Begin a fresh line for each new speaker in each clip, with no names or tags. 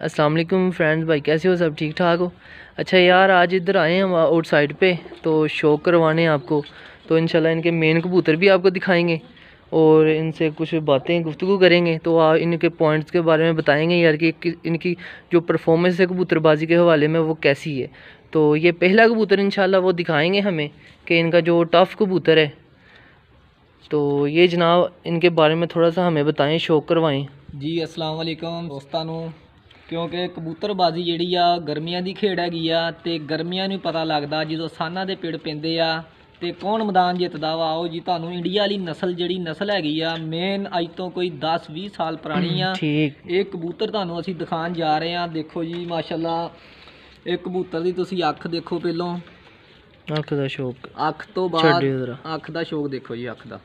अस्सलाम वालेकुम फ्रेंड्स, भाई कैसे हो? सब ठीक ठाक हो? अच्छा यार, आज इधर आए हैं हम आउट साइड पे, तो शौक करवाने हैं आपको। तो इंशाल्लाह इनके मेन कबूतर भी आपको दिखाएंगे और इनसे कुछ बातें गुफ्तगू करेंगे। तो इनके पॉइंट्स के बारे में बताएंगे यार कि इनकी जो परफॉर्मेंस है कबूतरबाजी के हवाले में वो कैसी है। तो ये पहला कबूतर इंशाल्लाह वो दिखाएंगे हमें कि इनका जो टफ़ कबूतर है। तो ये जनाब इनके बारे में थोड़ा सा हमें बताएं, शौक करवाएं
जी। अस्सलाम वालेकुम दोस्तां नूं। क्योंकि कबूतरबाजी ਜਿਹੜੀ ਆ ਗਰਮੀਆਂ ਦੀ ਖੇਡ ਹੈਗੀ ਆ ਤੇ ਗਰਮੀਆਂ ਨੂੰ ਪਤਾ ਲੱਗਦਾ ਜਦੋਂ ਸਾਨਾਂ ਦੇ ਪੇੜ ਪੈਂਦੇ ਆ ਤੇ ਕੌਣ ਮੈਦਾਨ ਜਿੱਤਦਾ ਵਾ। ਆਓ ਜੀ ਤੁਹਾਨੂੰ ਇੰਡੀਆ ਵਾਲੀ ਜਿਹੜੀ ਨਸਲ ਹੈਗੀ ਆ ਮੇਨ ਅੱਜ ਤੋਂ ਕੋਈ 10-20 ਸਾਲ ਪੁਰਾਣੀ ਆ। ਇਹ ਕਬੂਤਰ ਤੁਹਾਨੂੰ ਅਸੀਂ ਦਿਖਾਉਣ ਜਾ ਰਹੇ ਆ। ਦੇਖੋ ਜੀ ਮਾਸ਼ਾਅੱਲਾ, ਇਹ ਕਬੂਤਰ ਦੀ ਤੁਸੀਂ ਅੱਖ ਦੇਖੋ, ਪਹਿਲੋਂ
ਅੱਖ ਦਾ ਸ਼ੌਕ,
ਅੱਖ ਤੋਂ ਬਾਅਦ ਅੱਖ ਦਾ ਸ਼ੌਕ ਦੇਖੋ ਜੀ, ਅੱਖ ਦਾ।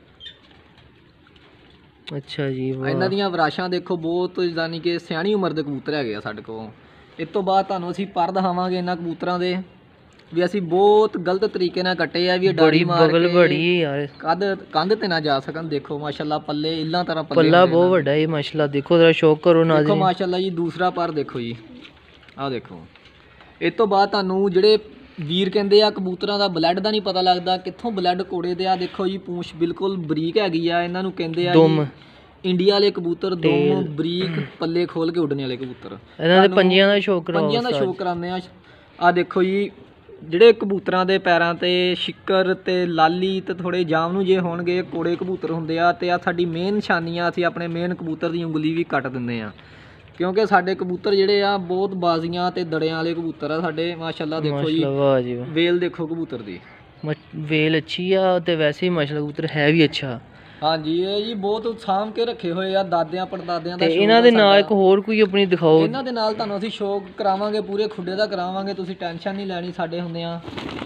अच्छा जी,
ਇਹਨਾਂ ਦੀਆਂ ਵਿਰਾਸ਼ਾਂ ਦੇਖੋ, ਬਹੁਤ ਯਾਨੀ ਕਿ ਸਿਆਣੀ ਉਮਰ ਦੇ ਕਬੂਤਰ ਹੈਗੇ ਆ ਸਾਡੇ ਕੋਲ। ਇਸ ਤੋਂ ਬਾਅਦ ਤੁਹਾਨੂੰ ਅਸੀਂ ਪਰ ਦਿਖਾਵਾਂਗੇ ਇਹਨਾਂ ਕਬੂਤਰਾਂ ਦੇ ਵੀ ਅਸੀਂ ਬਹੁਤ ਗਲਤ ਤਰੀਕੇ ਨਾਲ ਕੱਟੇ ਆ ਵੀ ਡਾੜੀ ਮਾਰ ਕੇ
ਬੜੀ ਯਾਰ
ਕੰਧ ਤੇ ਨਾ ਜਾ ਸਕਣ। ਦੇਖੋ ਮਾਸ਼ਾਅੱਲਾ ਪੱਲੇ ਇੱਲਾਂ ਤਰ੍ਹਾਂ
ਪੱਲਾ ਬਹੁਤ ਵੱਡਾ ਹੈ ਮਾਸ਼ਾਅੱਲਾ। ਦੇਖੋ ਜ਼ਰਾ ਸ਼ੌਕ ਕਰੋ ਨਾਜ਼ਰੀਨ,
ਦੇਖੋ ਮਾਸ਼ਾਅੱਲਾ ਜੀ। ਦੂਸਰਾ ਪਰ ਦੇਖੋ ਜੀ, ਆਹ ਦੇਖੋ। ਇਸ ਤੋਂ ਬਾਅਦ ਤੁਹਾਨੂੰ ਜਿਹੜੇ ਵੀਰ ਕਹਿੰਦੇ ਆ ਕਬੂਤਰਾਂ ਦਾ ਬਲੱਡ ਦਾ ਨਹੀਂ ਪਤਾ ਲੱਗਦਾ, ਕਿੱਥੋਂ ਬਲੱਡ ਕੋੜੇ ਦੇ ਆ। ਦੇਖੋ ਜੀ ਪੂੰਛ ਬਿਲਕੁਲ ਬਰੀਕ ਹੈਗੀ ਆ। ਇਹਨਾਂ ਨੂੰ ਕਹਿੰਦੇ ਆ ਇੰਡੀਆ ਵਾਲੇ ਕਬੂਤਰ, ਦੁਮ ਬਰੀਕ, ਪੱਲੇ ਖੋਲ ਕੇ ਉੱਡਣੇ ਵਾਲੇ ਕਬੂਤਰ।
ਇਹਨਾਂ ਦੇ ਪੰਜਿਆਂ ਦਾ ਸ਼ੌਕ
ਕਰਾਉਂਦੇ ਆ। ਆਹ ਦੇਖੋ ਜੀ, ਜਿਹੜੇ ਕਬੂਤਰਾਂ ਦੇ ਪੈਰਾਂ ਤੇ ਸ਼ਿੱਕਰ ਤੇ ਲਾਲੀ ਤੇ ਥੋੜੇ ਜਾਮ ਨੂੰ ਜੇ ਹੋਣਗੇ, ਕੋੜੇ ਕਬੂਤਰ ਹੁੰਦੇ ਆ। ਤੇ ਆ ਸਾਡੀ ਮੇਨ ਨਿਸ਼ਾਨੀ ਆ, ਅਸੀਂ ਆਪਣੇ ਮੇਨ ਕਬੂਤਰ ਦੀ ਉਂਗਲੀ ਵੀ ਕੱਟ ਦਿੰਦੇ ਆ ਕਿਉਂਕਿ ਸਾਡੇ ਕਬੂਤਰ ਜਿਹੜੇ ਆ ਬਹੁਤ ਬਾਜ਼ੀਆਂ ਤੇ ਦੜਿਆਂ ਵਾਲੇ ਕਬੂਤਰ ਆ ਸਾਡੇ ਮਾਸ਼ਾਅੱਲਾ। ਦੇਖੋ ਜੀ ਵੇਲ ਦੇਖੋ ਕਬੂਤਰ ਦੀ,
ਵੇਲ ਅੱਛੀ ਆ ਤੇ ਵੈਸੇ ਹੀ ਮਾਸ਼ਾਅੱਲਾ ਕਬੂਤਰ ਹੈ ਵੀ ਅੱਛਾ।
ਹਾਂਜੀ, ਇਹ ਜੀ ਬਹੁਤ ਸਾਂਭ ਕੇ ਰੱਖੇ ਹੋਏ ਆ ਦਾਦਿਆਂ ਪੜਦਾਦਿਆਂ ਦਾ।
ਇਹਨਾਂ ਦੇ ਨਾਲ ਇੱਕ ਹੋਰ ਕੋਈ ਆਪਣੀ ਦਿਖਾਓ।
ਇਹਨਾਂ ਦੇ ਨਾਲ ਤੁਹਾਨੂੰ ਅਸੀਂ ਸ਼ੌਕ ਕਰਾਵਾਂਗੇ, ਪੂਰੇ ਖੁੱਡੇ ਦਾ ਕਰਾਵਾਂਗੇ, ਤੁਸੀਂ ਟੈਨਸ਼ਨ ਨਹੀਂ ਲੈਣੀ, ਸਾਡੇ ਹੁੰਦੇ ਆ।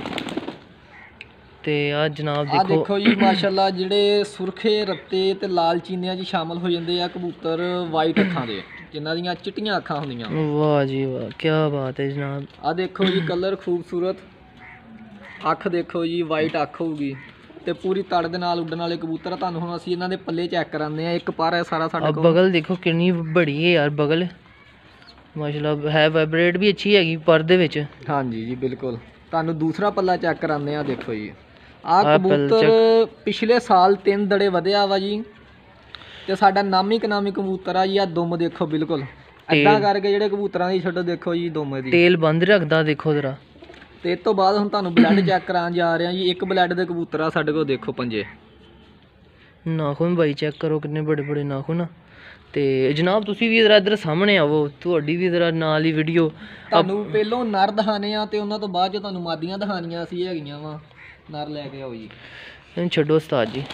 ਤੇ ਆ ਜਨਾਬ
ਦੇਖੋ ਜੀ ਮਾਸ਼ਾਅੱਲਾ, ਜਿਹੜੇ ਸੁਰਖੇ ਰੱਤੇ ਤੇ ਲਾਲ ਚੀਨਿਆਂ 'ਚ ਸ਼ਾਮਲ ਹੋ ਜਾਂਦੇ ਆ ਕਬੂਤਰ ਵਾਈਟ ਅੱਖਾਂ ਦੇ, ਜਿਨ੍ਹਾਂ ਦੀਆਂ ਚਿੱਟੀਆਂ ਅੱਖਾਂ ਹੁੰਦੀਆਂ।
ਵਾਹ ਜੀ ਵਾਹ, ਕੀ ਬਾਤ ਹੈ ਜਨਾਬ।
ਆ ਦੇਖੋ ਜੀ ਕਲਰ ਖੂਬਸੂਰਤ ਅੱਖ ਦੇਖੋ ਜੀ, ਵਾਈਟ ਅੱਖ ਹੋਊਗੀ ਤੇ ਪੂਰੀ ਤੜ ਦੇ ਨਾਲ ਉੱਡਣ ਵਾਲੇ ਕਬੂਤਰ। ਤੁਹਾਨੂੰ ਹੁਣ ਅਸੀਂ ਇਹਨਾਂ ਦੇ ਪੱਲੇ ਚੈੱਕ ਕਰਾਉਂਦੇ ਆ। ਇੱਕ ਪਰ ਹੈ ਸਾਰਾ ਸਾਡੇ ਕੋਲ।
ਬਗਲ ਦੇਖੋ ਕਿੰਨੀ ਬੜੀ ਹੈ ਯਾਰ, ਬਗਲ ਮਾਸ਼ਾਅੱਲਾ ਹੈ, ਵਾਈਬਰੇਟ ਵੀ ਅੱਛੀ ਹੈਗੀ ਪਰ ਦੇ ਵਿੱਚ। ਹਾਂਜੀ
ਜੀ ਬਿਲਕੁਲ। ਤੁਹਾਨੂੰ ਦੂਸਰਾ ਪੱਲਾ ਚੈੱਕ ਕਰਾਉਂਦੇ ਆ। ਦੇਖੋ ਜੀ ਆਹ ਕਬੂਤਰ ਪਿਛਲੇ ਸਾਲ 3 ਦੜੇ ਵਧਿਆ ਵਾ ਜੀ ਤੇ ਸਾਡਾ ਨਾਮੀ ਕਬੂਤਰ ਆ ਜੀ। ਆ ਦੁਮ ਦੇਖੋ, ਬਿਲਕੁਲ ਏਦਾਂ ਕਰਕੇ ਜਿਹੜੇ ਕਬੂਤਰਾਂ ਦੀ ਛੱਡੋ। ਦੇਖੋ ਜੀ ਦੁਮ ਦੀ
ਟੇਲ ਬੰਦ ਰੱਖਦਾ ਦੇਖੋ ਜ਼ਰਾ।
ਤੇ ਇਸ ਤੋਂ ਬਾਅਦ ਹੁਣ ਤੁਹਾਨੂੰ ਬਲੱਡ ਚੈੱਕ ਕਰਾਉਣ ਜਾ ਰਹੇ ਆ ਜੀ। ਇੱਕ ਬਲੱਡ ਦੇ ਕਬੂਤਰ ਆ ਸਾਡੇ ਕੋਲ, ਦੇਖੋ ਪੰਜੇ
ਨਾਖੂਨ ਭਾਈ ਚੈੱਕ ਕਰੋ, ਕਿੰਨੇ ਬੜੇ ਬੜੇ ਨਾਖੂਨ। ਤੇ ਜਨਾਬ ਤੁਸੀਂ ਵੀ ਜ਼ਰਾ ਇੱਧਰ ਸਾਹਮਣੇ ਆਵੋ, ਤੁਹਾਡੀ ਵੀ ਜ਼ਰਾ ਨਾਲ ਹੀ ਵੀਡੀਓ।
ਤੁਹਾਨੂੰ ਪਹਿਲੋਂ ਨਰ ਦਿਖਾਣੇ ਆ ਤੇ ਉਹਨਾਂ ਤੋਂ ਬਾਅਦ 'ਚ ਤੁਹਾਨੂੰ ਮਾਦੀਆਂ ਦਿਖਾਣੀਆਂ ਅਸੀਂ ਹੈਗੀਆਂ ਵਾ। ਨਰ ਲੈ ਕੇ ਆਓ ਜੀ,
ਇਹਨੂੰ ਛੱਡੋ ਉਸਤਾਦ ਜੀ,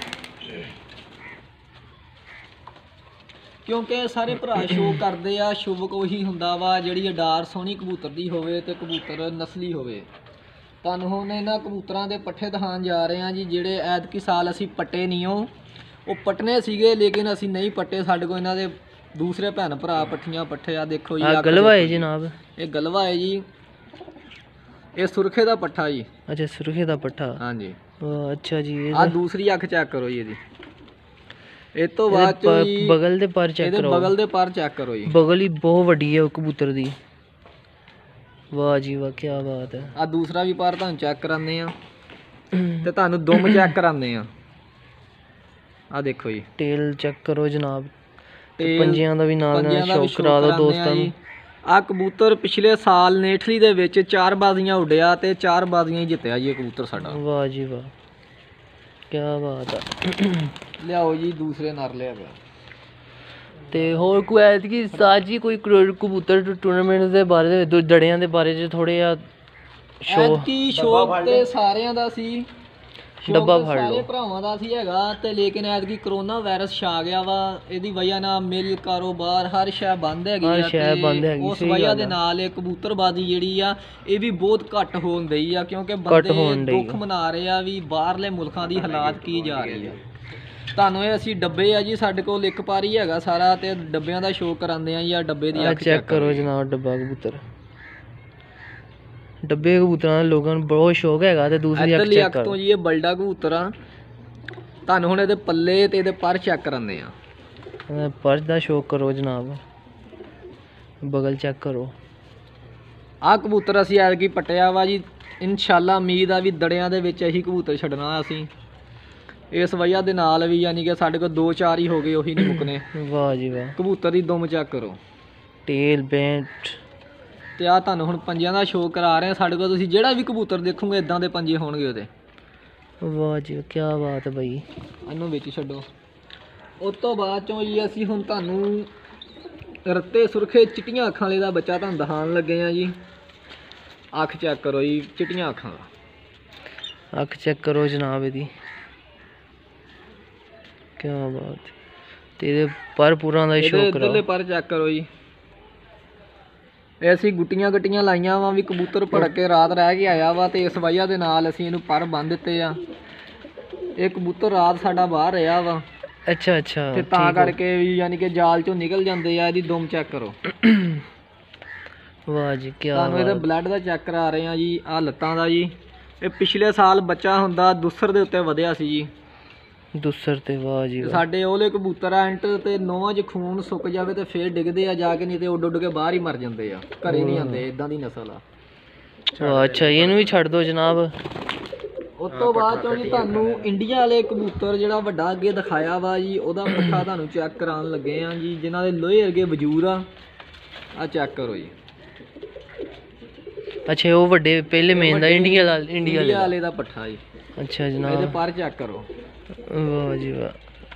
ਕਿਉਂਕਿ ਸਾਰੇ ਭਰਾ ਸ਼ੋਅ ਕਰਦੇ ਆ। ਸ਼ੁਭਕ ਉਹੀ ਹੁੰਦਾ ਵਾ ਜਿਹੜੀ ਅਡਾਰ ਸੋਹਣੀ ਕਬੂਤਰ ਦੀ ਹੋਵੇ ਤੇ ਕਬੂਤਰ ਨਸਲੀ ਹੋਵੇ। ਤੁਹਾਨੂੰ ਹੁਣ ਇਹਨਾਂ ਕਬੂਤਰਾਂ ਦੇ ਪੱਠੇ ਦਿਖਾਉਣ ਜਾ ਰਹੇ ਆ ਜੀ, ਜਿਹੜੇ ਐਤਕੀ ਸਾਲ ਅਸੀਂ ਪੱਟੇ ਨਹੀਂ। ਉਹ ਪੱਟਨੇ ਸੀਗੇ ਲੇਕਿਨ ਅਸੀਂ ਨਹੀਂ ਪੱਟੇ। ਸਾਡੇ ਕੋਲ ਇਹਨਾਂ ਦੇ ਦੂਸਰੇ ਭੈਣ ਭਰਾ ਪੱਠੀਆਂ ਪੱਠੇ ਆ। ਦੇਖੋ ਜੀ
ਗਲਵਾ ਹੈ ਜਨਾਬ, ਇਹ
ਗਲਵਾ ਹੈ ਜੀ, ਇਹ ਸੁਰਖੇ ਦਾ ਪੱਠਾ ਜੀ।
ਅੱਛਾ ਸੁਰਖੇ ਦਾ ਪੱਠਾ, ਹਾਂਜੀ। ਅੱਛਾ ਜੀ, ਆ
ਦੂਸਰੀ ਅੱਖ ਚੈੱਕ ਕਰੋ ਜੀ ਇਹਦੀ। ਇਸ ਤੋਂ ਬਾਅਦ
ਬਗਲ ਦੇ ਪਰ ਚੈੱਕ ਕਰੋ,
ਬਗਲ ਦੇ ਪਰ ਚੈੱਕ ਕਰੋ ਜੀ।
ਬਗਲ ਹੀ ਬਹੁਤ ਵੱਡੀ ਹੈ ਉਹ ਕਬੂਤਰ ਦੀ। ਵਾਹ ਜੀ ਵਾਹ, ਕੀ ਬਾਤ ਹੈ।
ਆ ਦੂਸਰਾ ਵੀ ਪਰ ਤੁਹਾਨੂੰ ਚੈੱਕ ਕਰਾਉਂਦੇ ਆ ਤੇ ਤੁਹਾਨੂੰ ਦੁਮ ਚੈੱਕ ਕਰਾਉਂਦੇ ਆ। ਆ ਦੇਖੋ ਜੀ
ਟੇਲ ਚੈੱਕ ਕਰੋ ਜਨਾਬ, ਤੇ ਪੰਜਿਆਂ ਦਾ ਵੀ ਨਾਲ ਸ਼ੌਕ ਕਰਾ ਦਿਓ ਦੋਸਤਾਂ ਨੂੰ।
ਆ ਕਬੂਤਰ ਪਿਛਲੇ ਸਾਲ ਨੇਠਲੀ ਦੇ ਵਿੱਚ 4 ਬਾਜ਼ੀਆਂ ਉੱਡਿਆ ਤੇ 4 ਬਾਜ਼ੀਆਂ ਹੀ ਜਿੱਤਿਆ ਜੀ ਇਹ ਕਬੂਤਰ ਸਾਡਾ।
ਵਾਹ ਜੀ ਵਾਹ, ਕੀ ਬਾਤ ਹੈ।
ਲਿਆਓ ਜੀ ਦੂਸਰੇ ਨਰ ਲਿਆ ਪਿਆ।
ਤੇ ਹੋਰ ਕੋਈ ਐਤਕੀ ਉਸਤਾਦ ਜੀ ਕੋਈ ਕਬੂਤਰ ਟੂਰਨਾਮੈਂਟ ਦੇ ਬਾਰੇ ਦੇ ਦੜਿਆਂ ਦੇ ਬਾਰੇ 'ਚ ਥੋੜ੍ਹੇ ਜਿਹਾ
ਸ਼ੌਕ ਤੇ ਸਾਰਿਆਂ ਦਾ ਸੀ,
ਡੱਬਾ ਫੜ ਲਓ,
ਸਾਰੇ ਭਰਾਵਾਂ ਦਾ ਸੀ ਹੈਗਾ ਤੇ ਲੇਕਿਨ ਐਤਕੀ ਕਰੋਨਾ ਵਾਇਰਸ ਛਾ ਗਿਆ ਵਾ। ਇਹਦੀ ਵਜ੍ਹਾ ਨਾਲ ਮਿਲ ਕਾਰੋਬਾਰ ਹਰ ਸ਼ੈ ਬੰਦ ਹੈਗੀ ਆ ਤੇ ਉਸ ਵਜ੍ਹਾ ਦੇ ਨਾਲ ਇਹ ਕਬੂਤਰਬਾਜ਼ੀ ਜਿਹੜੀ ਆ ਇਹ ਵੀ ਬਹੁਤ ਘੱਟ ਹੋਣ ਦਈ ਆ, ਕਿਉਂਕਿ ਬੰਦੇ ਦੁੱਖ ਮਨਾ ਰਹੇ ਆ ਵੀ ਬਾਹਰਲੇ ਮੁਲਕਾਂ ਦੀ ਹਾਲਾਤ ਕੀ ਜਾ ਰਹੀ ਆ। ਤੁਹਾਨੂੰ ਇਹ ਅਸੀਂ ਡੱਬੇ ਆ ਜੀ, ਸਾਡੇ ਕੋਲ ਇੱਕ ਪਾਰੀ ਹੈਗਾ ਸਾਰਾ ਤੇ ਡੱਬਿਆਂ ਦਾ ਸ਼ੋਅ ਕਰਾਉਂਦੇ ਆ ਜੀ। ਆ ਡੱਬੇ ਦੀ ਅੱਖ
ਚੈੱਕ ਕਰੋ ਜਨਾਬ, ਡੱਬਾ ਕਬੂਤਰ, ਡੱਬੇ ਕਬੂਤਰਾਂ ਦਾ ਲੋਕਾਂ ਨੂੰ ਬਹੁਤ ਸ਼ੌਕ ਹੈਗਾ। ਤੇ ਦੂਸਰੀ ਅੱਖ
ਤੋਂ ਜੀ ਇਹ ਬਲਡਾ ਕਬੂਤਰ ਆ। ਤੁਹਾਨੂੰ ਹੁਣ ਇਹਦੇ ਪੱਲੇ ਤੇ ਇਹਦੇ ਪਰ ਚੈੱਕ ਕਰਾਉਂਦੇ ਆ।
ਪਰ ਦਾ ਸ਼ੌਕ ਕਰੋ ਜਨਾਬ। ਬਗਲ ਚੈੱਕ ਕਰੋ।
ਆਹ ਕਬੂਤਰ ਅਸੀਂ ਐਤਕੀ ਪੱਟਿਆ ਵਾ ਜੀ। ਇਨਸ਼ਾਅੱਲਾ ਉਮੀਦ ਆ ਵੀ ਦੜਿਆਂ ਦੇ ਵਿੱਚ ਇਹੀ ਕਬੂਤਰ ਛੱਡਣਾ ਅਸੀਂ। ਇਸ ਵਜ੍ਹਾ ਦੇ ਨਾਲ ਵੀ ਯਾਨੀ ਕਿ ਸਾਡੇ ਕੋਲ 2-4 ਹੀ ਹੋ ਗਏ, ਉਹੀ ਨਹੀਂ ਮੁੱਕਨੇ।
ਵਾਹ ਜੀ ਵਾਹ।
ਕਬੂਤਰ ਦੀ ਦੁਮ ਚੈੱਕ ਕਰੋ,
ਟੇਲ ਬੈਂਟ।
ਤੇ ਆ ਤੁਹਾਨੂੰ ਹੁਣ ਪੰਜਿਆਂ ਦਾ ਸ਼ੋਅ ਕਰਾ ਰਹੇ ਆ। ਸਾਡੇ ਕੋਲ ਤੁਸੀਂ ਜਿਹੜਾ ਵੀ ਕਬੂਤਰ ਦੇਖੋਗੇ ਇਦਾਂ ਦੇ ਪੰਜੇ ਹੋਣਗੇ ਉਹਦੇ।
ਵਾਹ ਜੀ ਕੀ ਬਾਤ ਹੈ ਬਾਈ।
ਇਹਨੂੰ ਵਿੱਚ ਛੱਡੋ। ਉਸ ਤੋਂ ਬਾਅਦ ਚੋਂ ਜੀ ਅਸੀਂ ਹੁਣ ਤੁਹਾਨੂੰ ਰੱਤੇ ਸੁਰਖੇ ਚਿੱਟੀਆਂ ਅੱਖਾਂ ਵਾਲੇ ਦਾ ਬੱਚਾ ਤੁਹਾਨੂੰ ਦਿਖਾਉਣ ਲੱਗੇ ਆ ਜੀ। ਅੱਖ ਚੈੱਕ ਕਰੋ ਜੀ, ਚਿੱਟੀਆਂ ਅੱਖਾਂ ਦਾ।
ਅੱਖ ਚੈੱਕ ਕਰੋ ਜਨਾਬ ਇਹਦੀ, ਕੀ ਬਾਤ। ਤੇ ਇਹਦੇ ਪਰ ਪੂਰਾਂ ਦਾ ਸ਼ੋਅ ਕਰੋ।
ਇਧਰਲੇ ਪਰ ਚੈੱਕ ਕਰੋ ਜੀ। ਇਹ ਅਸੀਂ ਗੁੱਟੀਆਂ ਗੱਟੀਆਂ ਲਾਈਆਂ ਵਾ ਵੀ ਕਬੂਤਰ ਭੜਕ ਕੇ ਰਾਤ ਰਹਿ ਕੇ ਆਇਆ ਵਾ, ਤੇ ਇਸ ਵਜ੍ਹਾ ਦੇ ਨਾਲ ਅਸੀਂ ਇਹਨੂੰ ਪਰ ਬੰਨ ਦਿੱਤੇ ਆ। ਇਹ ਕਬੂਤਰ ਰਾਤ ਸਾਡਾ ਬਾਹਰ ਰਿਹਾ ਵਾ।
ਅੱਛਾ ਅੱਛਾ।
ਤੇ ਤਾਂ ਕਰਕੇ ਵੀ ਯਾਨੀ ਕਿ ਜਾਲ ਚੋਂ ਨਿਕਲ ਜਾਂਦੇ ਆ। ਇਹਦੀ ਦੁਮ ਚੈੱਕ ਕਰੋ।
ਵਾਹ ਜੀ ਕੀ।
ਤੁਹਾਨੂੰ ਇਹਦੇ ਬਲੱਡ ਦਾ ਚੈੱਕ ਕਰਾ ਰਹੇ ਆ ਜੀ। ਆਹ ਲੱਤਾਂ ਦਾ ਜੀ। ਇਹ ਪਿਛਲੇ ਸਾਲ ਬੱਚਾ ਹੁੰਦਾ ਦੁਸਰ ਦੇ ਉੱਤੇ ਵਧਿਆ ਸੀ ਜੀ।
ਦੁਸਰ ਤੇ। ਵਾਹ ਜੀ।
ਸਾਡੇ ਉਹਲੇ ਕਬੂਤਰ ਐਂਟ ਤੇ ਨੋਹਾਂ 'ਚ ਖੂਨ ਸੁੱਕ ਜਾਵੇ ਤੇ ਫੇਰ ਡਿੱਗਦੇ ਆ ਜਾ ਕੇ, ਨਹੀਂ ਤੇ ਉੱਡ ਉੱਡ ਕੇ ਬਾਹਰ ਹੀ ਮਰ ਜਾਂਦੇ ਆ, ਘਰੇ ਨਹੀਂ ਆਉਂਦੇ। ਇਦਾਂ ਦੀ ਨਸਲ ਆ।
ਅੱਛਾ ਇਹਨੂੰ ਵੀ ਛੱਡ ਦਿਓ ਜਨਾਬ।
ਉਸ ਤੋਂ ਬਾਅਦ ਚੋਂ ਜੀ ਤੁਹਾਨੂੰ ਇੰਡੀਆ ਵਾਲੇ ਕਬੂਤਰ ਜਿਹੜਾ ਵੱਡਾ ਅੱਗੇ ਦਿਖਾਇਆ ਵਾ ਜੀ, ਉਹਦਾ ਪੱਠਾ ਤੁਹਾਨੂੰ ਚੈੱਕ ਕਰਾਉਣ ਲੱਗੇ ਆ ਜੀ, ਜਿਨ੍ਹਾਂ ਦੇ ਲੋਹੇ ਵਰਗੇ ਵਜੂਦ ਆ। ਆਹ ਚੈੱਕ ਕਰੋ ਜੀ।
ਅੱਛਾ ਉਹ ਵੱਡੇ ਪਹਿਲੇ ਮੇਨ ਦਾ ਇੰਡੀਆ ਵਾਲੇ
ਦਾ ਪੱਠਾ ਜੀ।
ਅੱਛਾ ਜਨਾਬ।
ਇਹਦੇ ਪਰ ਚੈੱਕ ਕਰੋ।
ਵਾਹ ਜੀ ਵਾਹ।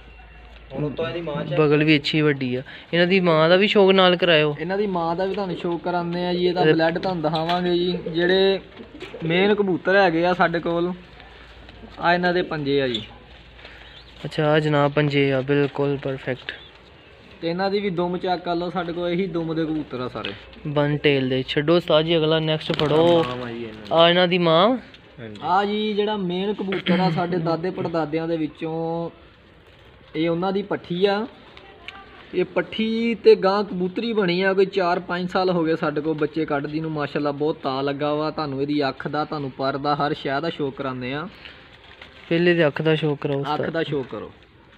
ਬਗਲ ਵੀ ਅੱਛੀ ਵੱਡੀ ਆ। ਇਹਨਾਂ ਦੀ ਮਾਂ ਦਾ ਵੀ ਸ਼ੌਕ ਨਾਲ ਕਰਾਇਓ।
ਇਹਨਾਂ ਦੀ ਮਾਂ ਦਾ ਵੀ ਤੁਹਾਨੂੰ ਸ਼ੋਅ ਕਰਾਉਂਦੇ ਆ ਜੀ। ਇਹਦਾ ਬਲੱਡ ਤੁਹਾਨੂੰ ਦਿਖਾਵਾਂਗੇ ਜੀ। ਜਿਹੜੇ ਮੇਨ ਕਬੂਤਰ ਹੈਗੇ ਆ ਸਾਡੇ ਕੋਲ, ਆ ਇਹਨਾਂ ਦੇ ਪੰਜੇ ਆ ਜੀ।
ਅੱਛਾ ਜਨਾਬ ਪੰਜੇ ਆ, ਬਿਲਕੁਲ ਪਰਫੈਕਟ।
ਤੇ ਇਹਨਾਂ ਦੀ ਵੀ ਦੁਮ ਚੈੱਕ ਕਰ ਲਓ। ਸਾਡੇ ਕੋਲ ਇਹੀ ਦੁਮ ਦੇ ਕਬੂਤਰ ਆ ਸਾਰੇ।
ਬਨ ਟੇਲ ਦੇ। ਛੱਡੋ ਉਸਤਾਦ ਜੀ, ਅਗਲਾ ਨੈਕਸਟ ਫੜੋ। ਆ ਇਹਨਾਂ ਦੀ ਮਾਂ।
ਆ ਜੀ ਜਿਹੜਾ ਮੇਨ ਕਬੂਤਰ ਆ ਸਾਡੇ ਦਾਦੇ ਪੜਦਾਦਿਆਂ ਦੇ ਵਿੱਚੋਂ, ਇਹ ਉਹਨਾਂ ਦੀ ਪੱਠੀ ਆ। ਇਹ ਪੱਠੀ ਤੇ ਗਾਂ ਕਬੂਤਰੀ ਬਣੀ ਆ। ਕੋਈ 4-5 ਸਾਲ ਹੋ ਗਏ ਸਾਡੇ ਕੋਲ ਬੱਚੇ ਕੱਢਦੀ ਨੂੰ। ਮਾਸ਼ਾਅੱਲਾ ਬਹੁਤ ਤਾਂ ਲੱਗਾ ਵਾ। ਤੁਹਾਨੂੰ ਇਹਦੀ ਅੱਖ ਦਾ, ਤੁਹਾਨੂੰ ਪਰ ਦਾ, ਹਰ ਸ਼ੈ ਦਾ ਸ਼ੋਅ ਕਰਾਉਂਦੇ ਆ।
ਪਹਿਲੇ ਤੇ ਅੱਖ ਦਾ ਸ਼ੋਅ ਕਰਾਓ।
ਅੱਖ ਦਾ ਸ਼ੋਅ ਕਰੋ।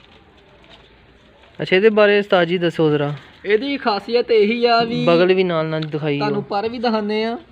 ਅੱਛਾ ਇਹਦੇ ਬਾਰੇ ਉਸਤਾਦ ਜੀ ਦੱਸੋ ਜ਼ਰਾ।
ਇਹਦੀ ਖਾਸੀਅਤ ਇਹੀ ਆ ਵੀ
ਬਗਲ ਵੀ ਨਾਲ ਨਾਲ ਦਿਖਾਈ।
ਤੁਹਾਨੂੰ ਪਰ ਵੀ ਦਿਖਾਉਂਦੇ ਆ।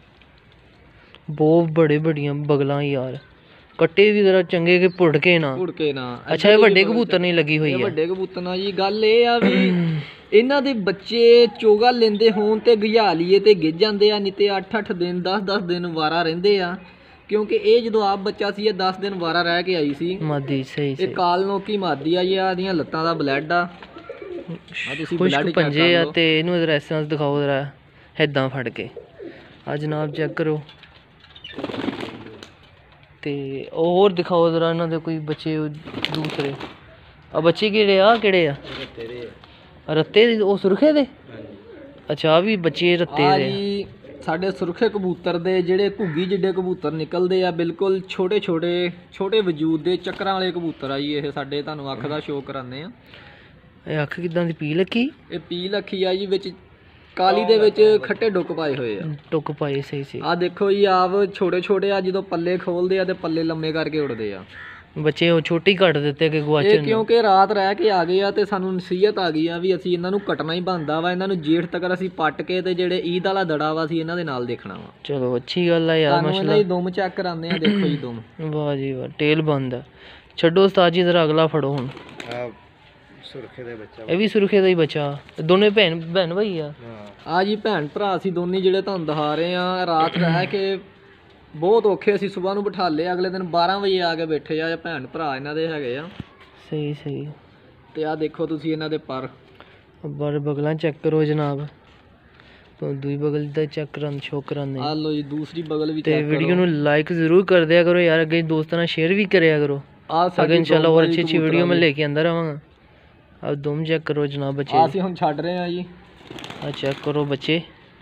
ਬਹੁਤ ਬੜੀਆਂ ਬਗਲਾਂ ਯਾਰ। ਕੱਟੇ ਵੀ ਜ਼ਰਾ ਚੰਗੇ ਕਿ ਪੁੜ ਕੇ ਨਾ। ਅੱਛਾ ਇਹ ਵੱਡੇ ਕਬੂਤਰ ਨਹੀਂ ਲੱਗੀ ਹੋਈ ਹੈ।
ਵੱਡੇ ਕਬੂਤਰ ਨਾਲ ਜੀ ਗੱਲ ਇਹ ਆ ਵੀ ਇਹਨਾਂ ਦੇ ਬੱਚੇ ਚੋਗਾ ਲੈਂਦੇ ਹੋਣ ਤੇ ਗਜਾ ਲਈਏ ਤੇ ਗਿੱਜ ਜਾਂਦੇ ਆ, ਨਹੀਂ ਤੇ 8-8 ਦਿਨ 10-10 ਦਿਨ ਵਾਰਾ ਰਹਿੰਦੇ ਆ। ਕਿਉਂਕਿ ਇਹ ਜਦੋਂ ਆਪ ਬੱਚਾ ਸੀ ਇਹ 10 ਦਿਨ ਵਾਰਾ ਰਹਿ ਕੇ ਆਈ ਸੀ ਮਾਦੀ। ਸਹੀ ਇਹ ਕਾਲ ਨੋਕੀ ਮਾਦੀ ਆ ਜੀ। ਆਦੀਆਂ ਲੱਤਾਂ ਦਾ ਬਲੱਡ ਆ। ਤੁਸੀਂ ਬਲੱਡ
ਪੰਜੇ ਆ ਤੇ ਇਹਨੂੰ ਰੈਸੈਂਸ ਦਿਖਾਓ ਜ਼ਰਾ ਏਦਾਂ ਫੜ ਕੇ। ਆ ਜਨਾਬ ਚੈੱਕ ਕਰੋ। ਤੇ ਹੋਰ ਦਿਖਾਓ ਜ਼ਰਾ ਇਹਨਾਂ ਦੇ ਕੋਈ ਬੱਚੇ ਦੂਸਰੇ। ਆ ਬੱਚੇ ਕਿਹੜੇ ਆ? ਰੱਤੇ ਦੇ। ਉਹ ਸੁਰਖੇ ਦੇ। ਅੱਛਾ ਵੀ ਬੱਚੇ ਰੱਤੇ ਦੇ।
ਸਾਡੇ ਸੁਰਖੇ ਕਬੂਤਰ ਦੇ ਜਿਹੜੇ ਘੁੱਗੀ ਜਿੱਡੇ ਕਬੂਤਰ ਨਿਕਲਦੇ ਆ, ਬਿਲਕੁਲ ਛੋਟੇ ਵਜੂਦ ਦੇ ਚੱਕਰਾਂ ਵਾਲੇ ਕਬੂਤਰ ਆ ਜੀ। ਇਹ ਸਾਡੇ ਤੁਹਾਨੂੰ ਅੱਖ ਦਾ ਸ਼ੋਅ ਕਰਾਉਂਦੇ ਆ।
ਇਹ ਅੱਖ ਕਿੱਦਾਂ ਦੀ? ਪੀਲ ਅੱਖੀ।
ਇਹ ਪੀਲ ਅੱਖੀ ਆ ਜੀ। ਵਿੱਚ ਕਾਲੀ ਦੇ ਵਿੱਚ ਖੱਟੇ ਡੁੱਕ ਪਾਏ ਹੋਏ ਆ।
ਡੁੱਕ ਪਾਏ ਸਹੀ।
ਆ ਦੇਖੋ ਜੀ, ਆਪ ਛੋਟੇ ਆ। ਜਦੋਂ ਪੱਲੇ ਖੋਲਦੇ ਆ ਤੇ ਪੱਲੇ ਲੰਮੇ ਕਰਕੇ ਉੱਡਦੇ ਆ।
ਬੱਚੇ ਉਹ ਛੋਟੇ ਹੀ ਕੱਟ ਦਿੱਤੇ ਕਿ ਗਵਾਚੇ।
ਕਿਉਂਕਿ ਰਾਤ ਰਹਿ ਕੇ ਆ ਗਏ ਆ ਤੇ ਸਾਨੂੰ ਨਸੀਹਤ ਆ ਗਈ ਆ ਵੀ ਅਸੀਂ ਇਹਨਾਂ ਨੂੰ ਕੱਟਣਾ ਹੀ ਬਣਦਾ ਵਾ। ਇਹਨਾਂ ਨੂੰ ਜੇਠ ਤੱਕ ਅਸੀਂ ਪੱਟ ਕੇ ਤੇ ਜਿਹੜੇ ਈਦ ਵਾਲਾ ਦੜਾ ਵਾ ਅਸੀਂ ਇਹਨਾਂ ਦੇ ਨਾਲ ਦੇਖਣਾ ਵਾ। ਚਲੋ ਅੱਛੀ ਗੱਲ ਆ ਯਾਰ। ਮਾਸ਼ਾਅੱਲਾ ਇਹਨਾਂ ਦੀ ਦੁਮ ਚੈੱਕ ਕਰਾਉਂਦੇ ਆ। ਦੇਖੋ ਜੀ ਦੁਮ। ਵਾਹ ਜੀ ਵਾਹ। ਟੇਲ ਬੰਦ ਆ। ਛੱਡੋ ਉਸਤਾਦ ਜੀ ਜ਼ਰਾ ਅਗਲਾ ਫੜੋ ਹੁਣ। ਸੁਰਖੇ ਦਾ ਬੱਚਾ। ਇਹ ਵੀ ਸੁਰਖੇ ਦਾ ਹੀ ਬੱਚਾ। ਦੋਨੇ ਭੈਣ ਭਾਈ ਆ। ਆ ਜੀ ਭੈਣ ਭਰਾ ਅਸੀਂ ਦੋਨੇ ਜਿਹੜੇ ਤੁਹਾਨੂੰ ਦਿਖਾ ਰਹੇ ਆ। ਰਾਤ ਰਹਿ ਕੇ ਬਹੁਤ ਔਖੇ ਅਸੀਂ ਸਵੇਰ ਨੂੰ ਬਿਠਾ ਲਏ। ਅਗਲੇ ਦਿਨ 12 ਵਜੇ ਆ ਕੇ ਬੈਠੇ ਆ। ਭੈਣ ਭਰਾ ਇਹਨਾਂ ਦੇ ਹੈਗੇ ਆ। ਸਹੀ। ਤੇ ਆ ਦੇਖੋ ਤੁਸੀਂ ਇਹਨਾਂ ਦੇ ਪਰ ਬਗਲਾਂ ਚੈੱਕ ਕਰੋ ਜਨਾਬ। ਦੂਈ ਬਗਲ ਦਾ ਚੈੱਕ ਕਰਨ ਸ਼ੋਅ ਕਰਾਉਂਦੇ ਆ। ਲੋ ਜੀ ਦੂਸਰੀ ਬਗਲ ਵੀ। ਤੇ ਵੀਡੀਓ ਨੂੰ ਲਾਈਕ ਜ਼ਰੂਰ ਕਰ ਦਿਆ ਕਰੋ ਯਾਰ। ਅੱਗੇ ਦੋਸਤਾਂ ਨਾਲ ਸ਼ੇਅਰ ਵੀ ਕਰਿਆ ਕਰੋ। ਅੱਗੇ ਇਨਸ਼ਾਅੱਲਾ ਹੋਰ ਅੱਛੀ ਵੀਡੀਓ ਮੈਂ ਲੈ ਕੇ ਅੰਦਰ ਆਵਾਂਗਾ। अब दुम चेक करो जनाब बच्चे। ਅਸੀਂ ਹੁਣ ਛੱਡ ਰਹੇ ਆ ਜੀ। ਆ ਚੈੱਕ ਕਰੋ ਬੱਚੇ।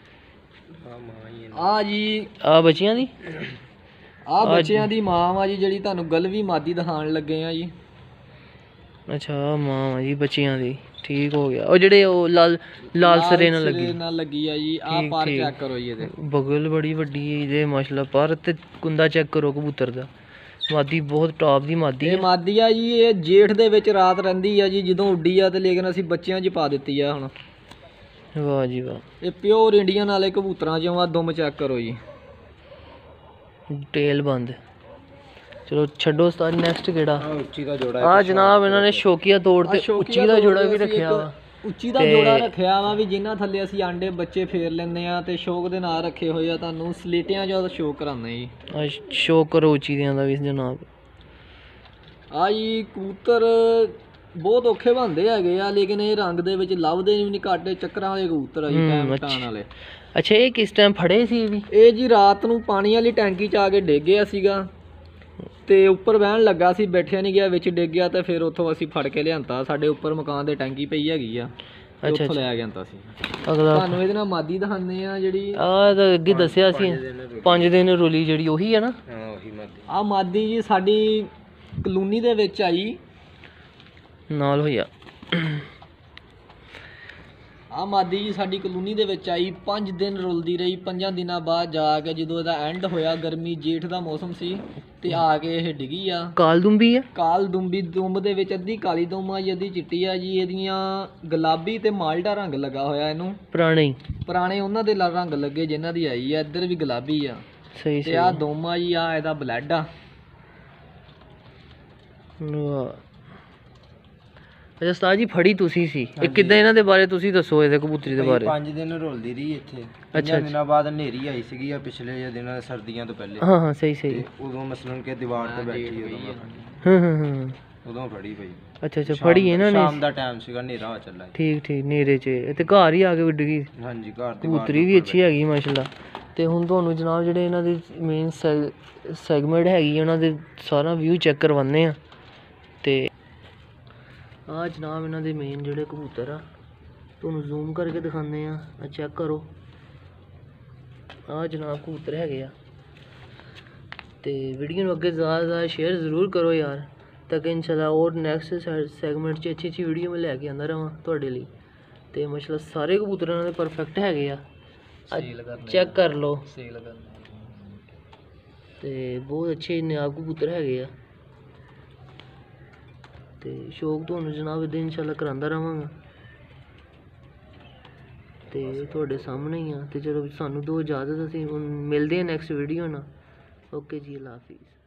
ਆ ਜੀ ਆ ਬੱਚਿਆਂ ਦੀ। ਆ ਬੱਚਿਆਂ ਦੀ ਮਾਂ ਵਾ ਜੀ, ਜਿਹੜੀ ਤੁਹਾਨੂੰ ਗਲਵੀ ਮਾਦੀ ਦਿਖਾਉਣ ਲੱਗੇ ਆ ਜੀ। ਅੱਛਾ ਮਾਂ ਜੀ ਬੱਚਿਆਂ ਦੀ। ਠੀਕ ਹੋ ਗਿਆ। ਉਹ ਜਿਹੜੇ ਉਹ ਲਾਲ ਸਰੇ ਨਾਲ ਲੱਗੀ ਆ ਜੀ। ਆ ਪਰ ਚੈੱਕ ਕਰੋ ਜੀ। ਇਹਦੇ ਬਗਲ ਬੜੀ ਵੱਡੀ ਹੈ ਇਹਦੇ ਮਾਸ਼ਾਅੱਲਾ। ਪਰ ਤੇ ਕੁੰਦਾ ਚੈੱਕ ਕਰੋ ਕਬੂਤਰ ਦਾ। ਮਾਦੀ ਬਹੁਤ ਟੌਪ ਦੀ ਮਾਦੀ ਹੈ। ਮਾਦੀ ਆ ਜੀ। ਇਹ ਜੇਠ ਦੇ ਵਿੱਚ ਰਾਤ ਰਹਿੰਦੀ ਆ ਜੀ। ਜਦੋਂ ਉੱਡੀ ਆ ਤੇ ਲੇਕਿਨ ਅਸੀਂ ਬੱਚਿਆਂ 'ਚ ਪਾ ਦਿੱਤੀ ਆ ਹੁਣ।
ਵਾਹ ਜੀ ਵਾਹ,
ਇਹ ਪਿਓਰ ਇੰਡੀਅਨ ਵਾਲੇ ਕਬੂਤਰਾਂ ਚੋਂ ਆ। ਦੁਮ ਚੈੱਕ ਕਰੋ ਜੀ,
ਟੇਲ ਬੰਦ। ਚਲੋ ਛੱਡੋ ਉਸਤਾਦ, ਨੈਕਸਟ ਕਿਹੜਾ?
ਉੱਚੀ ਦਾ ਜੋੜਾ
ਆ ਜਨਾਬ ਇਹਨਾਂ ਨੇ ਸ਼ੌਕੀਆ ਤੌਰ ਤੇ ਉੱਚੀ ਦਾ ਜੋੜਾ ਵੀ ਰੱਖਿਆ ਵਾ।
ਉੱਚੀ ਦਾ ਜੋੜਾ ਰੱਖਿਆ ਵਾ ਵੀ ਜਿਨ੍ਹਾਂ ਥੱਲੇ ਅਸੀਂ ਆਂਡੇ ਬੱਚੇ ਫੇਰ ਲੈਂਦੇ ਆ, ਤੇ ਸ਼ੌਕ ਦੇ ਨਾਲ ਰੱਖੇ ਹੋਏ ਆ। ਤੁਹਾਨੂੰ ਸਲੇਟਿਆਂ ਜਾਂ ਸ਼ੌਕ ਕਰਾਉਂਦੇ ਜੀ।
ਸ਼ੌਕ ਕਰੋ ਉੱਚੀ ਦਿਆਂ ਦਾ ਵੀ ਜਨਾਬ।
ਆ ਜੀ ਕਬੂਤਰ ਬਹੁਤ ਔਖੇ ਬਣਦੇ ਹੈਗੇ ਆ, ਲੇਕਿਨ ਇਹ ਰੰਗ ਦੇ ਵਿੱਚ ਲੱਭਦੇ ਵੀ ਨਹੀਂ ਘੱਟ। ਚੱਕਰਾਂ ਵਾਲੇ ਕਬੂਤਰ ਆ ਜੀ, ਟਾਈਮ ਟਾਣ ਵਾਲੇ।
ਅੱਛਾ, ਇਹ ਕਿਸ ਟਾਈਮ ਫੜੇ ਸੀ? ਵੀ
ਇਹ ਜੀ ਰਾਤ ਨੂੰ ਪਾਣੀ ਵਾਲੀ ਟੈਂਕੀ 'ਚ ਆ ਕੇ ਡਿੱਗ ਗਿਆ ਸੀਗਾ, ਤੇ ਉੱਪਰ ਬਹਿਣ ਲੱਗਾ ਸੀ, ਬੈਠਿਆ ਨਹੀਂ ਗਿਆ, ਵਿੱਚ ਡਿੱਗ ਗਿਆ। ਤੇ ਫਿਰ ਉੱਥੋਂ ਅਸੀਂ ਫੜ ਕੇ ਲਿਆਂਤਾ। ਸਾਡੇ ਉੱਪਰ ਮਕਾਨ ਦੇ ਟੈਂਕੀ ਪਈ ਹੈਗੀ ਆ, ਉੱਥੋਂ ਲੈ ਗਿਆ ਸੀ।
ਅਗਲਾ
ਤੁਹਾਨੂੰ ਇਹਦੇ ਨਾਲ ਮਾਦੀ ਦਿਖਾਉਂਦੇ ਆ ਜਿਹੜੀ
ਆ ਤਾਂ ਅੱਗੇ ਦੱਸਿਆ ਸੀ 5 ਦਿਨ ਰੋਲੀ, ਜਿਹੜੀ ਉਹੀ ਹੈ ਨਾ?
ਹਾਂ ਉਹੀ ਮਾਦੀ। ਆ ਮਾਦੀ ਜੀ ਸਾਡੀ ਕਲੋਨੀ ਦੇ ਵਿੱਚ ਆਈ
ਨਾਲ ਹੋਇਆ।
ਆ ਮਾਦੀ ਜੀ ਸਾਡੀ ਕਲੋਨੀ ਦੇ ਵਿੱਚ ਆਈ, 5 ਦਿਨ ਰੁਲਦੀ ਰਹੀ। 5 ਦਿਨਾਂ ਬਾਅਦ ਜਾ ਕੇ ਜਦੋਂ ਇਹਦਾ ਐਂਡ ਹੋਇਆ, ਗਰਮੀ ਜੇਠ ਦਾ ਮੌਸਮ ਸੀ, ਤੇ ਆ ਕੇ ਇਹ ਡਿੱਗੀ ਆ।
ਕਾਲ ਦੁੰਬੀ ਆ?
ਕਾਲ ਦੁੰਬੀ। ਦੁੰਬ ਦੇ ਵਿੱਚ ਅੱਧੀ ਕਾਲੀ ਦੁੰਬ ਆ ਜੀ, ਅੱਧੀ ਚਿੱਟੀ ਆ ਜੀ। ਇਹਦੀਆਂ ਗੁਲਾਬੀ ਤੇ ਮਾਲਟਾ ਰੰਗ ਲੱਗਾ ਹੋਇਆ ਇਹਨੂੰ। ਪੁਰਾਣੇ ਉਹਨਾਂ ਦੇ ਰੰਗ ਲੱਗੇ ਜਿਨ੍ਹਾਂ ਦੀ ਆਈ ਆ। ਇੱਧਰ ਵੀ ਗੁਲਾਬੀ ਆ।
ਸਹੀ
ਤੇ ਆ ਦੁੰਬ ਆ ਜੀ, ਆ ਇਹਦਾ ਬਲੱਡ ਆ।
ਅੱਛਾ ਉਸਤਾਦ ਜੀ, ਫੜੀ ਤੁਸੀਂ ਸੀ ਇਹ ਕਿੱਦਾਂ? ਇਹਨਾਂ ਦੇ ਬਾਰੇ ਤੁਸੀਂ ਦੱਸੋ, ਇਹਦੇ ਕਬੂਤਰੀ ਦੇ ਬਾਰੇ।
5 ਦਿਨ ਰੁਲਦੀ ਰਹੀ ਇੱਥੇ। 5 ਦਿਨਾਂ ਬਾਅਦ ਹਨੇਰੀ ਆਈ ਸੀਗੀ ਆ ਪਿਛਲੇ ਦਿਨਾਂ ਸਰਦੀਆਂ ਤੋਂ ਪਹਿਲੇ।
ਹਾਂ ਹਾਂ, ਸਹੀ।
ਉਦੋਂ ਮਸਲਨ ਕੇ ਦੀਵਾਰ ਤੇ ਬੈਠੀ ਉਦੋਂ ਫੜੀ ਪਈ।
ਅੱਛਾ ਫੜੀ ਇਹਨਾਂ ਨੇ।
ਸ਼ਾਮ ਦਾ ਟਾਈਮ ਸੀਗਾ, ਹਨੇਰਾ ਹੋ ਚੱਲਾ।
ਠੀਕ ਨੇਰੇ 'ਚ ਤੇ ਘਰ ਹੀ ਆ ਕੇ ਉੱਡ ਗਈ।
ਹਾਂਜੀ, ਘਰ ਦੀ
ਕਬੂਤਰੀ ਵੀ ਅੱਛੀ ਹੈਗੀ ਮਾਸ਼ਾਅੱਲਾ। ਤੇ ਹੁਣ ਤੁਹਾਨੂੰ ਜਨਾਬ ਜਿਹੜੇ ਇਹਨਾਂ ਦੀ ਮੇਨ ਸੈਗਮੈਂਟ ਹੈਗੀ ਉਹਨਾਂ ਦੇ ਸਾਰਾ ਵਿਊ ਚੈੱਕ ਕਰਵਾਉਂਦੇ ਆ। ਤੇ ਆ ਜਨਾਬ ਇਹਨਾਂ ਦੇ ਮੇਨ ਜਿਹੜੇ ਕਬੂਤਰ ਆ, ਤੁਹਾਨੂੰ ਜ਼ੂਮ ਕਰਕੇ ਦਿਖਾਉਂਦੇ ਆ। ਚੈੱਕ ਕਰੋ, ਆ ਜਨਾਬ ਕਬੂਤਰ ਹੈਗੇ ਆ। ਤੇ ਵੀਡੀਓ ਨੂੰ ਅੱਗੇ ਜ਼ਿਆਦਾ ਸ਼ੇਅਰ ਜ਼ਰੂਰ ਕਰੋ ਯਾਰ, ਤਾਂ ਕਿ ਇਨਸ਼ਾਅੱਲਾ ਹੋਰ ਨੈਕਸਟ ਸੈਗਮੈਂਟ 'ਚ ਅੱਛੀ ਵੀਡੀਓ ਮੈਂ ਲੈ ਕੇ ਆਉਂਦਾ ਰਹਾਂ ਤੁਹਾਡੇ ਲਈ। ਤੇ ਮਾਸ਼ਾਅੱਲਾ ਸਾਰੇ ਕਬੂਤਰ ਇਹਨਾਂ ਦੇ ਪਰਫੈਕਟ ਹੈਗੇ ਆ। ਚੈੱਕ ਕਰ ਲਓ, ਤੇ ਬਹੁਤ ਅੱਛੇ ਨਾਇਬ ਕਬੂਤਰ ਹੈਗੇ ਆ। ਤੇ ਸ਼ੌਕ ਤੁਹਾਨੂੰ ਜਨਾਬ ਇੱਦਾਂ ਇਨਸ਼ਾਅੱਲਾ ਕਰਾਉਂਦਾ ਰਹਾਂਗਾ, ਤੇ ਤੁਹਾਡੇ ਸਾਹਮਣੇ ਹੀ ਆ। ਤੇ ਚਲੋ ਸਾਨੂੰ ਦੋ ਇਜਾਜ਼ਤ, ਅਸੀਂ ਹੁਣ ਮਿਲਦੇ ਹਾਂ ਨੈਕਸਟ ਵੀਡੀਓ ਨਾਲ। ਓਕੇ ਜੀ, ਅੱਲਾ ਹਾਫਿਜ਼।